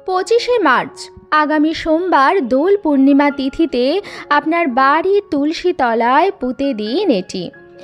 25 March আগামী সোমবার দোল পূর্ণিমা তিথিতে আপনার বাড়ির তুলসী তলায় পুঁতে দিন এটি।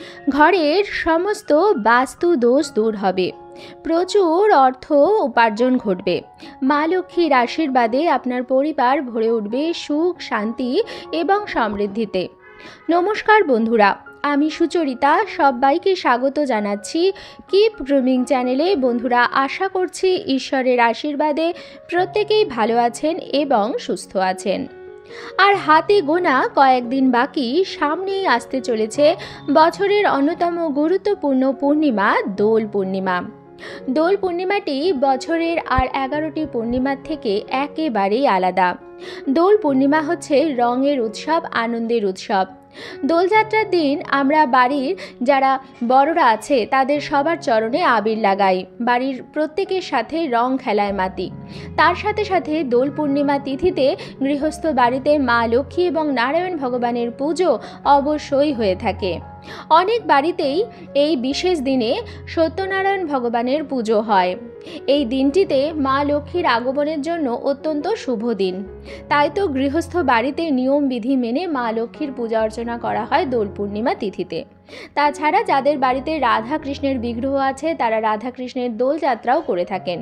ঘরের সমস্ত বাস্তু দোষ দূর হবে, প্রচুর অর্থ উপার্জন ঘটবে। মা লক্ষ্মীর আশীর্বাদে আপনার পরিবার ভরে উঠবে সুখ, শান্তি এবং সমৃদ্ধিতে। নমস্কার বন্ধুরা, আমি সুচরিতা সবাইকে স্বাগত জানাচ্ছি কিপ গ্রুমিং চ্যানেলে। বন্ধুরা, আশা করছি ঈশ্বরের আশীর্বাদে প্রত্যেকেই ভালো আছেন এবং সুস্থ আছেন। আর হাতে গোনা কয়েকদিন বাকি, সামনেই আসতে চলেছে বছরের অন্যতম গুরুত্বপূর্ণ পূর্ণিমা দোল পূর্ণিমা। দোল পূর্ণিমাটি বছরের আর 11টি পূর্ণিমার থেকে একেবারেই আলাদা। দোল পূর্ণিমা হচ্ছে রঙের উৎসব, আনন্দের উৎসব। দোলযাত্রার দিন আমরা বাড়ির যারা বড়রা আছে তাদের সবার চরণে আবির লাগাই, বাড়ির প্রত্যেকের সাথে রং খেলায় মাতি। তার সাথে সাথে দোল পূর্ণিমা তিথিতে গৃহস্থ বাড়িতে মা লক্ষ্মী এবং নারায়ণ ভগবানের পুজো অবশ্যই হয়ে থাকে। অনেক বাড়িতেই এই বিশেষ দিনে সত্যনারায়ণ ভগবানের পুজো হয়। এই দিনটিতে মা লক্ষ্মীর আগমনের জন্য অত্যন্ত শুভ দিন। তাই তো গৃহস্থ বাড়িতে নিয়ম বিধি মেনে মা লক্ষ্মীর পূজা অর্চনা করা হয় দোল পূর্ণিমা তিথিতে। তাছাড়া যাদের বাড়িতে রাধা কৃষ্ণের বিগ্রহ আছে তারা রাধা কৃষ্ণের দোলযাত্রাও করে থাকেন।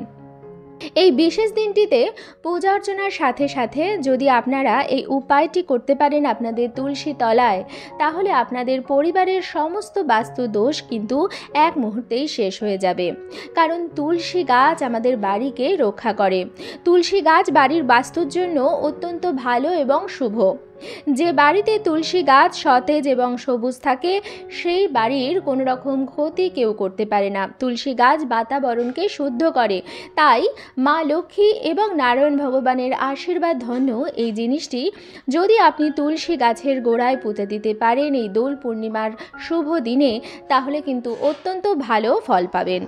এই বিশেষ দিনটিতে পূজা অর্চনার সাথে সাথে যদি আপনারা এই উপায়টি করতে পারেন আপনাদের তুলসী তলায়, তাহলে আপনাদের পরিবারের সমস্ত বাস্তু দোষ কিন্তু এক মুহূর্তেই শেষ হয়ে যাবে। কারণ তুলসী গাছ আমাদের বাড়িকে রক্ষা করে। তুলসী গাছ বাড়ির বাস্তুর জন্য অত্যন্ত ভালো এবং শুভ। যে বাড়িতে তুলসী গাছ সতেজ এবং সবুজ থাকে সেই বাড়ির কোনো রকম ক্ষতি কেউ করতে পারে না। তুলসী গাছ বাতাবরণকে শুদ্ধ করে। তাই মা লক্ষ্মী এবং নারায়ণ ভগবানের আশীর্বাদ ধন্য এই জিনিসটি যদি আপনি তুলসী গাছের গোড়ায় পুঁতে দিতে পারেন এই দোল পূর্ণিমার শুভ দিনে, তাহলে কিন্তু অত্যন্ত ভালো ফল পাবেন।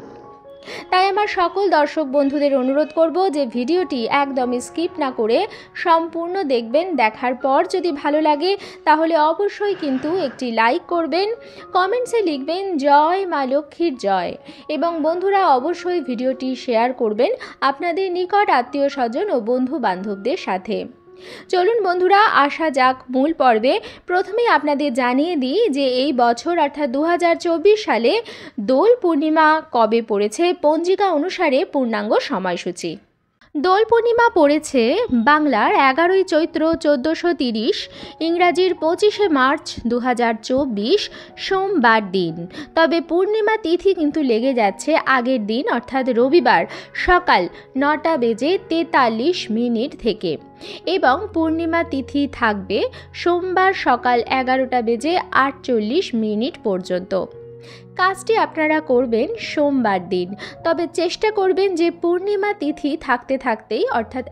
তাই আমার সকল দর্শক বন্ধুদের অনুরোধ করব যে ভিডিওটি একদমই স্কিপ না করে সম্পূর্ণ দেখবেন। দেখার পর যদি ভালো লাগে তাহলে অবশ্যই কিন্তু একটি লাইক করবেন, কমেন্টসে লিখবেন জয় মা লক্ষ্মীর জয়, এবং বন্ধুরা অবশ্যই ভিডিওটি শেয়ার করবেন আপনাদের নিকট আত্মীয় স্বজন ও বন্ধু বান্ধবদের সাথে। চলুন বন্ধুরা, আসা যাক মূল পর্বে। প্রথমেই আপনাদের জানিয়ে দিই যে এই বছর অর্থাৎ 2024 সালে দোল পূর্ণিমা কবে পড়েছে পঞ্জিকা অনুসারে পূর্ণাঙ্গ সময়সূচি। দোল পূর্ণিমা পড়েছে বাংলার 11ই চৈত্র 1430, ইংরাজির 25শে মার্চ 2024 সোমবার দিন। তবে পূর্ণিমা তিথি কিন্তু লেগে যাচ্ছে আগের দিন অর্থাৎ রবিবার সকাল 9:43 থেকে, এবং পূর্ণিমা তিথি থাকবে সোমবার সকাল 11:48 পর্যন্ত। কাজটি আপনারা করবেন সোমবার দিন, তবে চেষ্টা করবেন যে পূর্ণিমা তিথি থাকতে থাকতেই অর্থাৎ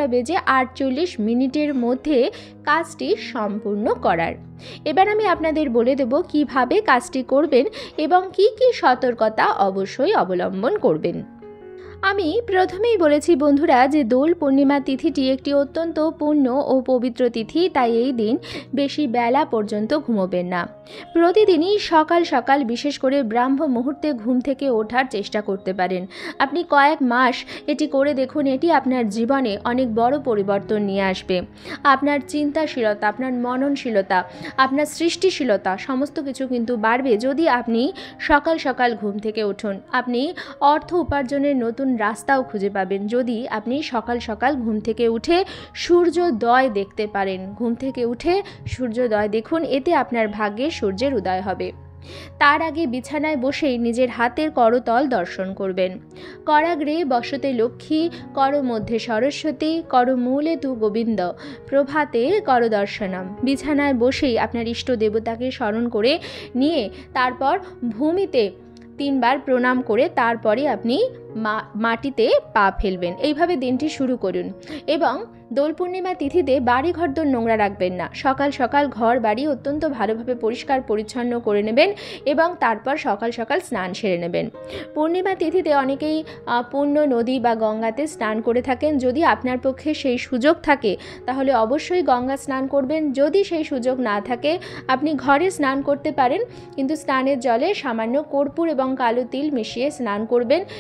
11:48 মধ্যে কাজটি সম্পূর্ণ করার। এবার আমি আপনাদের বলে দেব কিভাবে কাজটি করবেন এবং কি কি সতর্কতা অবশ্যই অবলম্বন করবেন। আমি প্রথমেই বলেছি বন্ধুরা যে দোল পূর্ণিমা তিথিটি একটি অত্যন্ত পূর্ণ ও পবিত্র তিথি, তাই এই দিন বেশি বেলা পর্যন্ত ঘুমোবেন না। প্রতিদিনই সকাল সকাল বিশেষ করে ব্রাহ্ম মুহূর্তে ঘুম থেকে ওঠার চেষ্টা করতে পারেন। আপনি কয়েক মাস এটি করে দেখুন, এটি আপনার জীবনে অনেক বড় পরিবর্তন নিয়ে আসবে। আপনার চিন্তাশীলতা, আপনার মননশীলতা, আপনার সৃষ্টিশীলতা সমস্ত কিছু কিন্তু বাড়বে যদি আপনি সকাল সকাল ঘুম থেকে উঠুন। আপনি অর্থ উপার্জনের নতুন রাস্তাও খুঁজে পাবেন যদি আপনি সকাল সকাল ঘুম থেকে উঠে সূর্যোদয় দেখতে পারেন। ঘুম থেকে উঠে সূর্যোদয় দেখুন, এতে আপনার ভাগ্যে সূর্যের উদয় হবে। তার আগে বিছানায় বসেই নিজের হাতের করতল দর্শন করবেন। করাগ্রে বসতে লক্ষ্মী, কর মধ্যে সরস্বতী, কর মূলে তু গোবিন্দ, প্রভাতে কর দর্শনম। বিছানায় বসেই আপনার ইষ্ট দেবতাকে স্মরণ করে নিয়ে তারপর ভূমিতে 3 বার প্রণাম করে তারপরে আপনি মাটিতে পা ফেলবেন। এইভাবে দিনটি শুরু করুন। এবং দোল পূর্ণিমা তিথিতে বাড়ি ঘরদোর নোংরা রাখবেন না। সকাল সকাল ঘর বাড়ি অত্যন্ত ভালোভাবে পরিষ্কার পরিচ্ছন্ন করে নেবেন এবং তারপর সকাল সকাল স্নান সেরে নেবেন। পূর্ণিমা তিথিতে অনেকেই পূর্ণ নদী বা গঙ্গাতে স্নান করে থাকেন। যদি আপনার পক্ষে সেই সুযোগ থাকে তাহলে অবশ্যই গঙ্গা স্নান করবেন। যদি সেই সুযোগ না থাকে আপনি ঘরে স্নান করতে পারেন, কিন্তু স্নানের জলে সামান্য কর্পূর এবং কালো তিল মিশিয়ে স্নান করবেন। এর ফলে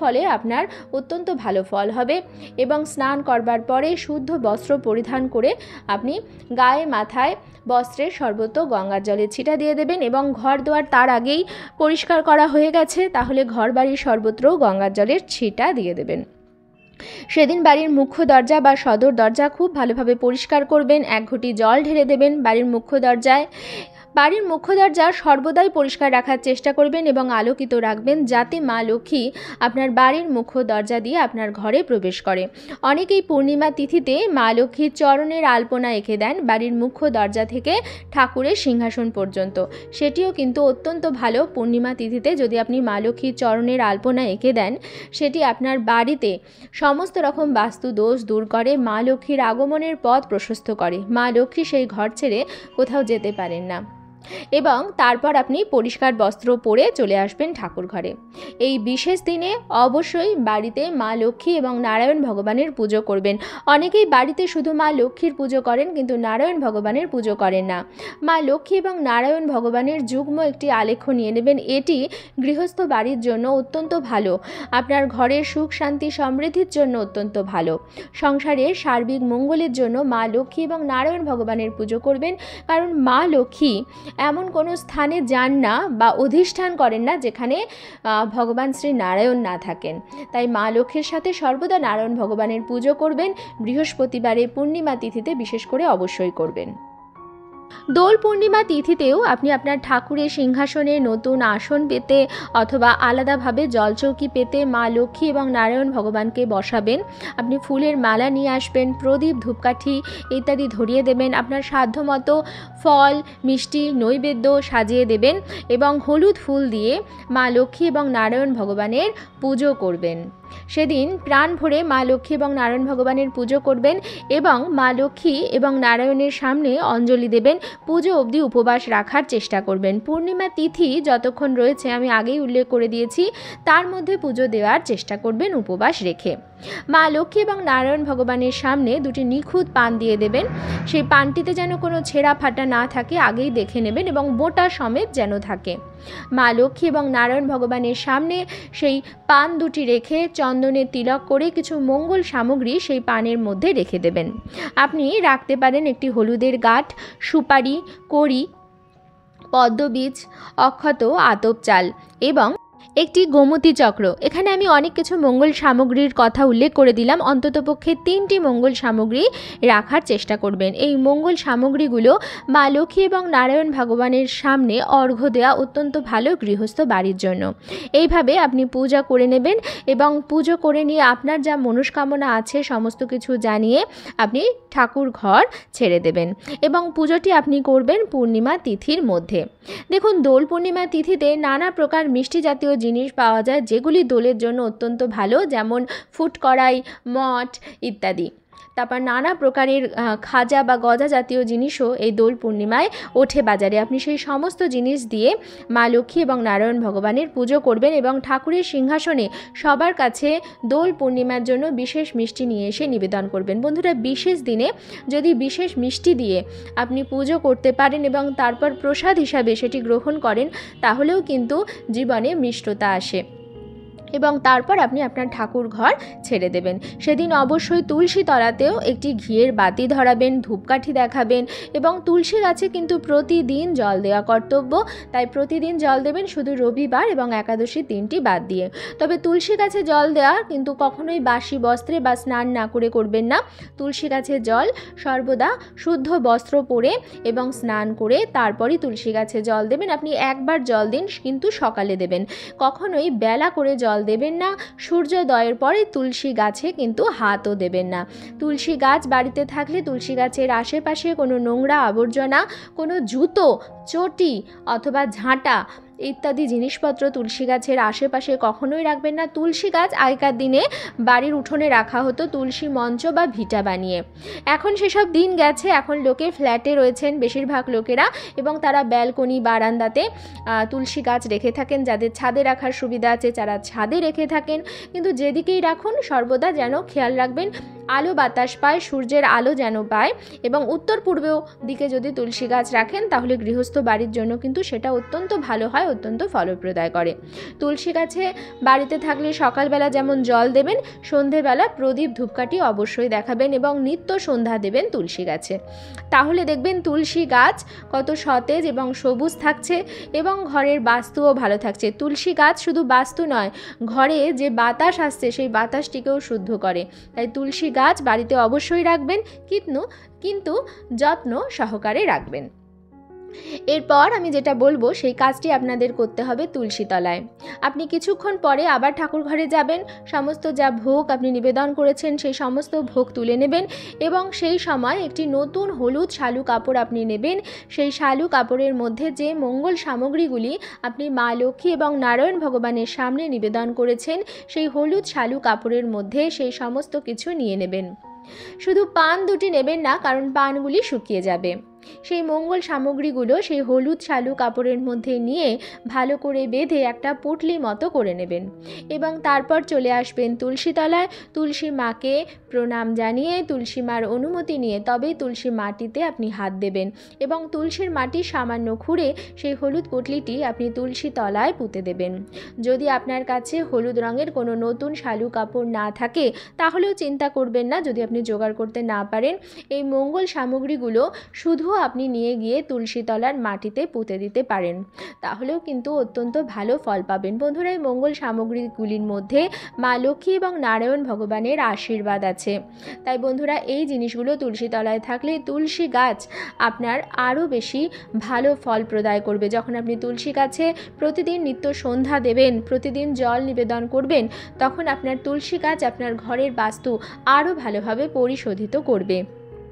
ফলে আপনার অত্যন্ত ভালো ফল হবে। এবং স্নান করবার পরে শুদ্ধ বস্ত্র পরিধান করে আপনি গায়ে মাথায় বস্ত্রের সর্বত্র গঙ্গার জলের ছিটা দিয়ে দেবেন। এবং ঘর দুয়ার তার আগেই পরিষ্কার করা হয়ে গেছে, তাহলে ঘর বাড়ির সর্বত্র গঙ্গার জলের ছিটা দিয়ে দেবেন। সেদিন বাড়ির মুখ্য দরজা বা সদর দরজা খুব ভালোভাবে পরিষ্কার করবেন, 1 ঘটি জল ঢেলে দেবেন বাড়ির মুখ্য দরজায়। বাড়ির মুখ্য দরজা সর্বদাই পরিষ্কার রাখার চেষ্টা করবেন এবং আলোকিত রাখবেন, যাতে মা লক্ষ্মী আপনার বাড়ির মুখ্য দরজা দিয়ে আপনার ঘরে প্রবেশ করে। অনেকেই পূর্ণিমা তিথিতে মা লক্ষ্মীর চরণের আলপনা এঁকে দেন বাড়ির মুখ্য দরজা থেকে ঠাকুরের সিংহাসন পর্যন্ত। সেটিও কিন্তু অত্যন্ত ভালো। পূর্ণিমা তিথিতে যদি আপনি মা লক্ষ্মীর চরণের আলপনা এঁকে দেন, সেটি আপনার বাড়িতে সমস্ত রকম বাস্তু দোষ দূর করে, মা লক্ষ্মীর আগমনের পথ প্রশস্ত করে। মা লক্ষ্মী সেই ঘর ছেড়ে কোথাও যেতে পারেন না। এবং তারপর আপনি পরিষ্কার বস্ত্র পরে চলে আসবেন ঠাকুর ঘরে। এই বিশেষ দিনে অবশ্যই বাড়িতে মা লক্ষ্মী এবং নারায়ণ ভগবানের পুজো করবেন। অনেকেই বাড়িতে শুধু মা লক্ষ্মীর পুজো করেন, কিন্তু নারায়ণ ভগবানের পুজো করেন না। মা লক্ষ্মী এবং নারায়ণ ভগবানের যুগ্ম একটি আলেখ্য নিয়ে নেবেন। এটি গৃহস্থ বাড়ির জন্য অত্যন্ত ভালো, আপনার ঘরের সুখ শান্তি সমৃদ্ধির জন্য অত্যন্ত ভালো। সংসারের সার্বিক মঙ্গলের জন্য মা লক্ষ্মী এবং নারায়ণ ভগবানের পুজো করবেন, কারণ মা লক্ষ্মী এমন কোনো স্থানে যান না বা অধিষ্ঠান করেন না যেখানে ভগবান শ্রী নারায়ণ না থাকেন। তাই মা লক্ষ্মীর সাথে সর্বদা নারায়ণ ভগবানের পুজো করবেন। বৃহস্পতিবারে পূর্ণিমা তিথিতে বিশেষ করে অবশ্যই করবেন। দোল পূর্ণিমা তিথিতেও আপনি আপনার ঠাকুরের সিংহাসনে নতুন আসন পেতে অথবা আলাদাভাবে জলচৌকি পেতে মা লক্ষ্মী এবং নারায়ণ ভগবানকে বসাবেন। আপনি ফুলের মালা নিয়ে আসবেন, প্রদীপ ধূপকাঠি ইত্যাদি ধরিয়ে দেবেন, আপনার সাধ্যমতো ফল মিষ্টি নৈবেদ্য সাজিয়ে দেবেন এবং হলুদ ফুল দিয়ে মা লক্ষ্মী এবং নারায়ণ ভগবানের পুজো করবেন। সেদিন প্রাণ ভরে মা লক্ষ্মী এবং নারায়ণ ভগবানের পুজো করবেন এবং মা লক্ষ্মী এবং নারায়ণের সামনে অঞ্জলি দেবেন। পুজো অবধি উপবাস রাখার চেষ্টা করবেন। পূর্ণিমা তিথি যতক্ষণ রয়েছে আমি আগেই উল্লেখ করে দিয়েছি, তার মধ্যে পুজো দেওয়ার চেষ্টা করবেন উপবাস রেখে। মা লক্ষ্মী এবং নারায়ণ ভগবানের সামনে 2টি নিখুঁত পান দিয়ে দেবেন। সেই পানটিতে যেন কোনো ছেঁড়া ফাটা না থাকে আগেই দেখে নেবেন এবং বোটা সমেত যেন থাকে। মা লক্ষ্মী এবং নারায়ণ ভগবানের সামনে সেই পান 2টি রেখে চন্দনের তিলক করে কিছু মঙ্গল সামগ্রী সেই পানের মধ্যে রেখে দেবেন। আপনি রাখতে পারেন একটি হলুদের গাঁঠ, সুপারি, কড়ি, পদ্মবীজ, অক্ষত, আতপ চাল এবং একটি গোমতী চক্র। এখানে আমি অনেক কিছু মঙ্গল সামগ্রীর কথা উল্লেখ করে দিলাম। অন্ততপক্ষে 3টি মঙ্গল সামগ্রী রাখার চেষ্টা করবেন। এই মঙ্গল সামগ্রীগুলো মা লক্ষ্মী এবং নারায়ণ ভগবানের সামনে অর্ঘ্য দেওয়া অত্যন্ত ভালো গৃহস্থ বাড়ির জন্য। এইভাবে আপনি পূজা করে নেবেন এবং পুজো করে নিয়ে আপনার যা মনস্কামনা আছে সমস্ত কিছু জানিয়ে আপনি ঠাকুর ঘর ছেড়ে দেবেন এবং পুজোটি আপনি করবেন পূর্ণিমা তিথির মধ্যে। দেখুন, দোল পূর্ণিমা তিথিতে নানা প্রকার মিষ্টি জাতীয় জিনিস পাওয়া যায়, যেগুলি দোলের জন্য অত্যন্ত ভালো, যেমন ফুট কড়াই, মঠ ইত্যাদি। তারপর নানা প্রকারের খাজা বা গজা জাতীয় জিনিসও এই দোল পূর্ণিমায় ওঠে বাজারে। আপনি সেই সমস্ত জিনিস দিয়ে মা লক্ষ্মী এবং নারায়ণ ভগবানের পুজো করবেন এবং ঠাকুরের সিংহাসনে সবার কাছে দোল পূর্ণিমার জন্য বিশেষ মিষ্টি নিয়ে এসে নিবেদন করবেন। বন্ধুরা, বিশেষ দিনে যদি বিশেষ মিষ্টি দিয়ে আপনি পুজো করতে পারেন এবং তারপর প্রসাদ হিসাবে সেটি গ্রহণ করেন, তাহলেও কিন্তু জীবনে মিষ্টতা আসে এবং তারপর আপনি আপনার ঠাকুর ঘর ছেড়ে দেবেন। সেদিন অবশ্যই তুলসী তলাতেও একটি ঘিয়ের বাতি ধরাবেন, ধূপকাঠি দেখাবেন এবং তুলসী গাছে কিন্তু প্রতিদিন জল দেওয়া কর্তব্য। তাই প্রতিদিন জল দেবেন, শুধু রবিবার এবং একাদশীর দিনটি বাদ দিয়ে। তবে তুলসী গাছে জল দেওয়া কিন্তু কখনোই বাসি বস্ত্রে বা স্নান না করে করবেন না। তুলসী গাছে জল সর্বদা শুদ্ধ বস্ত্র পরে এবং স্নান করে তারপরই তুলসী গাছে জল দেবেন। আপনি একবার জল দিন, কিন্তু সকালে দেবেন, কখনোই বেলা করে জল দেবেন না। সূর্যোদয়ের পরে তুলসী গাছে কিন্তু হাতও দেবেন না। তুলসী গাছ বাড়িতে থাকলে তুলসী গাছের আশেপাশে কোনো নোংরা আবর্জনা, কোনো জুতো, চটি অথবা ঝাঁটা ইত্যাদি জিনিসপত্র তুলসী গাছের আশেপাশে কখনোই রাখবেন না। তুলসী গাছ আগেকার দিনে বাড়ির উঠোনে রাখা হতো তুলসী মঞ্চ বা ভিটা বানিয়ে। এখন সেসব দিন গেছে, এখন লোকে ফ্ল্যাটে রয়েছেন বেশিরভাগ লোকেরা এবং তারা ব্যালকনি বারান্দাতে তুলসী গাছ রেখে থাকেন। যাদের ছাদে রাখার সুবিধা আছে তারা ছাদে রেখে থাকেন, কিন্তু যেদিকেই রাখুন সর্বদা যেন খেয়াল রাখবেন আলো বাতাস পায়, সূর্যের আলো যেন পায়, এবং উত্তর পূর্ব দিকে যদি তুলসী গাছ রাখেন তাহলে গৃহস্থ বাড়ির জন্য কিন্তু সেটা অত্যন্ত ভালো হয়, অত্যন্ত ফলপ্রদায় করে। তুলসী গাছে বাড়িতে থাকলে সকালবেলা যেমন জল দেবেন, সন্ধেবেলা প্রদীপ ধূপকাঠি অবশ্যই দেখাবেন এবং নিত্য সন্ধ্যা দেবেন তুলসী গাছে। তাহলে দেখবেন তুলসী গাছ কত সতেজ এবং সবুজ থাকছে এবং ঘরের বাস্তুও ভালো থাকছে। তুলসী গাছ শুধু বাস্তু নয়, ঘরে যে বাতাস আসছে সেই বাতাসটিকেও শুদ্ধ করে। তাই তুলসী গাছ বাড়িতে অবশ্যই রাখবেন, কিন্তু যত্ন সহকারে রাখবেন। এরপর আমি যেটা বলবো সেই কাজটি আপনাদের করতে হবে তুলসী তলায়। আপনি কিছুক্ষণ পরে আবার ঠাকুর ঘরে যাবেন, সমস্ত যা ভোগ আপনি নিবেদন করেছেন সেই সমস্ত ভোগ তুলে নেবেন এবং সেই সময় একটি নতুন হলুদ শালু কাপড় আপনি নেবেন। সেই শালু কাপড়ের মধ্যে যে মঙ্গল সামগ্রীগুলি আপনি মা লক্ষ্মী এবং নারায়ণ ভগবানের সামনে নিবেদন করেছেন সেই হলুদ শালু কাপড়ের মধ্যে সেই সমস্ত কিছু নিয়ে নেবেন। শুধু পান দুটি নেবেন না, কারণ পানগুলি শুকিয়ে যাবে। সেই মঙ্গল সামগ্রীগুলো সেই হলুদ শালু কাপড়ের মধ্যে নিয়ে ভালো করে বেঁধে একটা পুটলি মতো করে নেবেন এবং তারপর চলে আসবেন তুলসী তলায়। তুলসী মাকে প্রণাম জানিয়ে, তুলসী মার অনুমতি নিয়ে তবেই তুলসী মাটিতে আপনি হাত দেবেন এবং তুলসীর মাটি সামান্য খুঁড়ে সেই হলুদ পুটলিটি আপনি তুলসী তলায় পুঁতে দেবেন। যদি আপনার কাছে হলুদ রঙের কোনো নতুন শালু কাপড় না থাকে তাহলেও চিন্তা করবেন না, যদি আপনি জোগাড় করতে না পারেন এই মঙ্গল সামগ্রীগুলো শুধু আপনি নিয়ে গিয়ে তুলসী তলার মাটিতে পুঁতে দিতে পারেন, তাহলেও কিন্তু অত্যন্ত ভালো ফল পাবেন। বন্ধুরা, এই মঙ্গল সামগ্রীগুলির মধ্যে মা লক্ষ্মী এবং নারায়ণ ভগবানের আশীর্বাদ আছে। তাই বন্ধুরা, এই জিনিসগুলো তুলসী তলায় থাকলে তুলসী গাছ আপনার আরও বেশি ভালো ফল প্রদায় করবে। যখন আপনি তুলসী গাছে প্রতিদিন নিত্য সন্ধ্যা দেবেন, প্রতিদিন জল নিবেদন করবেন, তখন আপনার তুলসী গাছ আপনার ঘরের বাস্তু আরও ভালোভাবে পরিশোধিত করবে।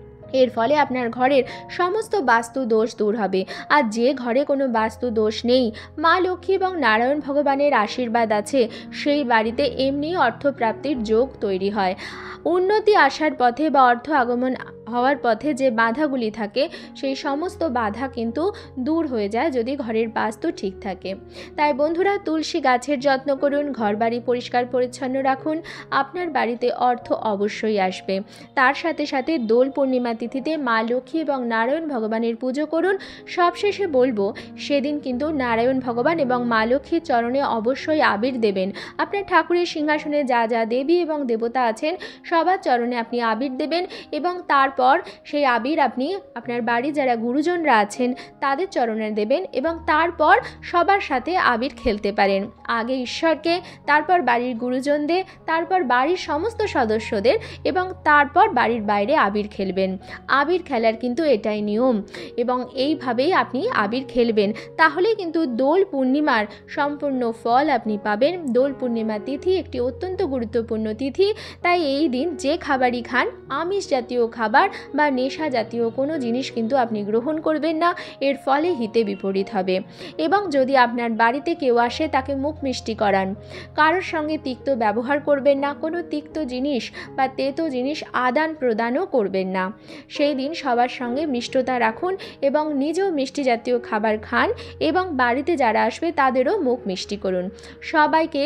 এর ফলে আপনার ঘরের সমস্ত বাস্তু দোষ দূর হবে। আর যে ঘরে কোনো বাস্তু দোষ নেই, মা লক্ষ্মী এবং নারায়ণ ভগবানের আশীর্বাদ আছে, সেই বাড়িতে এমনি অর্থপ্রাপ্তির যোগ তৈরি হয়। উন্নতি আসার পথে বা অর্থ আগমন হওয়ার পথে যে বাধাগুলি থাকে সেই সমস্ত বাধা কিন্তু দূর হয়ে যায় যদি ঘরের বাস্তু ঠিক থাকে। তাই বন্ধুরা, তুলসী গাছের যত্ন করুন, ঘরবাড়ি পরিষ্কার পরিচ্ছন্ন রাখুন, আপনার বাড়িতে অর্থ অবশ্যই আসবে। তার সাথে সাথে দোল পূর্ণিমা তিথিতে মা লক্ষ্মী এবং নারায়ণ ভগবানের পুজো করুন। সবশেষে বলবো, সেদিন কিন্তু নারায়ণ ভগবান এবং মা লক্ষ্মীর চরণে অবশ্যই আবির দেবেন। আপনার ঠাকুরের সিংহাসনে যা যা দেবী এবং দেবতা আছেন সবার চরণে আপনি আবির দেবেন এবং তারপর সেই আবির আপনি আপনার বাড়ি যারা গুরুজনরা আছেন তাদের চরণে দেবেন এবং তারপর সবার সাথে আবির খেলতে পারেন। আগে ঈশ্বরকে, তারপর বাড়ির গুরুজনদের, তারপর বাড়ির সমস্ত সদস্যদের এবং তারপর বাড়ির বাইরে আবির খেলবেন। আবির খেলার কিন্তু এটাই নিয়ম এবং এইভাবেই আপনি আবির খেলবেন, তাহলে কিন্তু দোল পূর্ণিমার সম্পূর্ণ ফল আপনি পাবেন। দোল পূর্ণিমা তিথি একটি অত্যন্ত গুরুত্বপূর্ণ তিথি, তাই এই দিন যে খাবারই খান, আমিষ জাতীয় খাবার বা নেশা জাতীয় কোনো জিনিস কিন্তু আপনি গ্রহণ করবেন না, এর ফলে হিতে বিপরীত হবে। এবং যদি আপনার বাড়িতে কেউ আসে তাকে মুখ মিষ্টি করান, কারোর সঙ্গে তিক্ত ব্যবহার করবেন না, কোনো তিক্ত জিনিস বা তেতো জিনিস আদান প্রদানও করবেন না। সেই দিন সবার সঙ্গে মিষ্টতা রাখুন এবং নিজেও মিষ্টি জাতীয় খাবার খান এবং বাড়িতে যারা আসবে তাদেরও মুখ মিষ্টি করুন। সবাইকে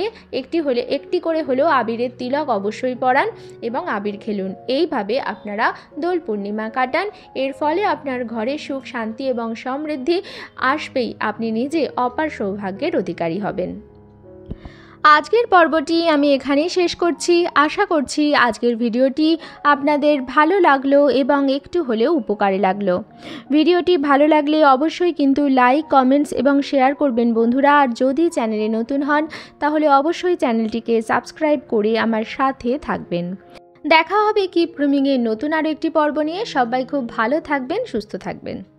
একটি করে হলেও আবিরের তিলক অবশ্যই পরান এবং আবির খেলুন। এইভাবে আপনারা দোল পূর্ণিমা কাটান। এর ফলে আপনার ঘরে সুখ, শান্তি এবং সমৃদ্ধি আসবেই। আপনি নিজে অপার সৌভাগ্যের অধিকারী হবেন। আজকের পর্বটি আমি এখানেই শেষ করছি। আশা করছি আজকের ভিডিওটি আপনাদের ভালো লাগলো এবং একটু হলেও উপকারে লাগলো। ভিডিওটি ভালো লাগলে অবশ্যই কিন্তু লাইক, কমেন্টস এবং শেয়ার করবেন বন্ধুরা। আর যদি চ্যানেলে নতুন হন তাহলে অবশ্যই চ্যানেলটিকে সাবস্ক্রাইব করে আমার সাথে থাকবেন। দেখা হবে কিপ গ্রুমিংয়ের নতুন আরও একটি পর্ব নিয়ে। সবাই খুব ভালো থাকবেন, সুস্থ থাকবেন।